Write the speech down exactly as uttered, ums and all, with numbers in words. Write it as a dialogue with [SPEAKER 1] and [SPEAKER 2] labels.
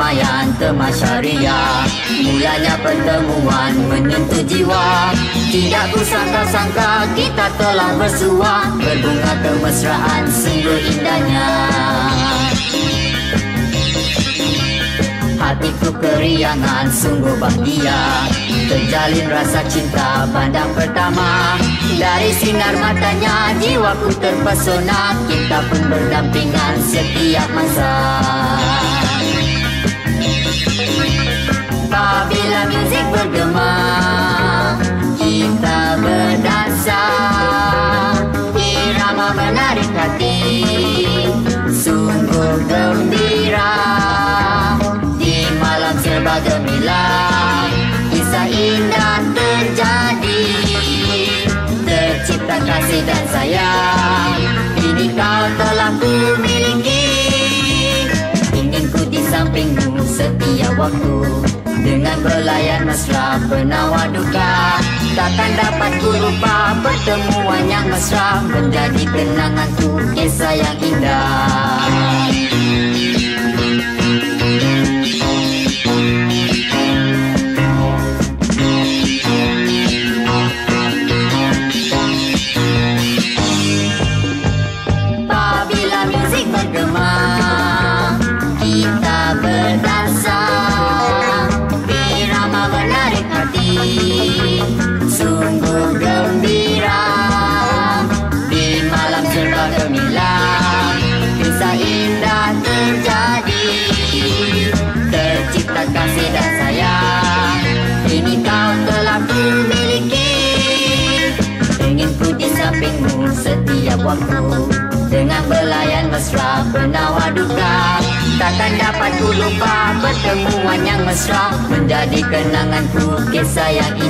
[SPEAKER 1] keramaian Temasyaria. Mulanya pertemuan menyentuh jiwa. Tidak ku sangka-sangka kita telah bersua. Berbunga kemesraan sungguh indahnya. Hatiku keriangan sungguh bahagia. Terjalin rasa cinta pandang pertama. Dari sinar matanya jiwaku terpesona. Kita pun berdampingan setiap masa. Apabila muzik bergema, kita berdansa. Irama menarik hati, sungguh gembira. Di malam serba gemilang, kisah indah terjadi. Tercipta kasih dan sayang, ini kau telah ku miliki. Ingin ku di sampingmu setiap waktu. Dengan belayan mesra penawa duka. Takkan dapat ku lupa pertemuan yang mesra. Menjadi kenanganku kisah yang indah. Apabila muzik bergema, kita berdansa. Irama menarik hati, sungguh gembira. Di malam serba gemilang, kisah indah terjadi. Tercipta kasih dan sayang, ini kau telah ku miliki. Ingin ku di sampingmu setiap waktu. Dengan belayan mesra penawa duka. Takkan dapat ku lupa pertemuan yang mesra. Menjadi kenanganku kisah yang indah.